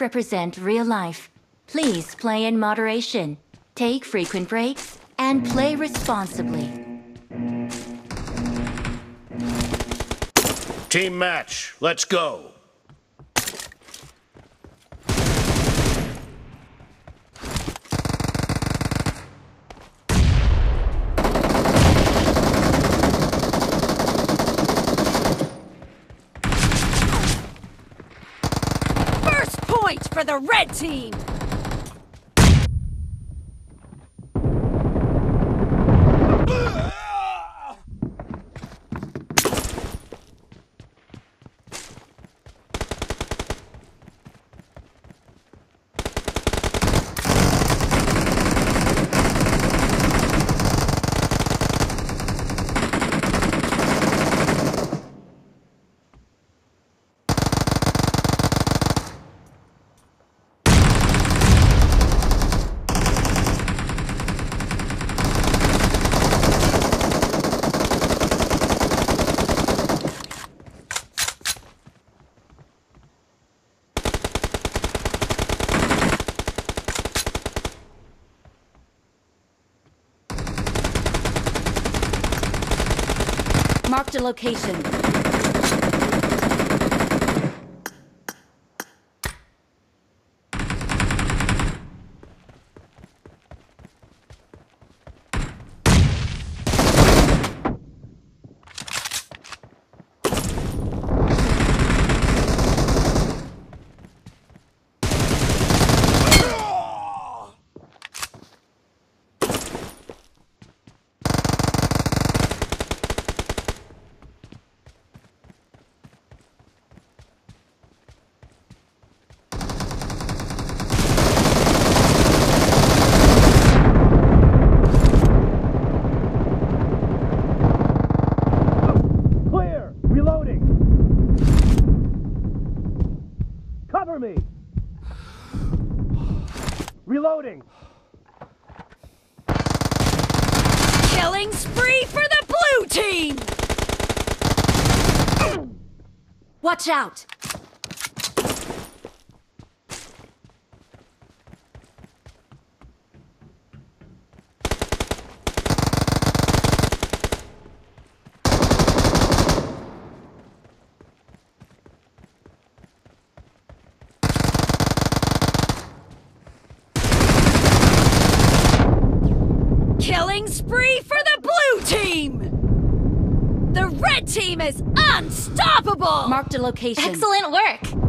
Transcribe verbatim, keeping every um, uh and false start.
represent real life. Please play in moderation, take frequent breaks, and play responsibly. Team match, let's go. First point for the red team! Marked a location. Cover me! Reloading! Killing spree for the blue team! Watch out! Killing spree for the blue team! The red team is unstoppable! Marked a location. Excellent work!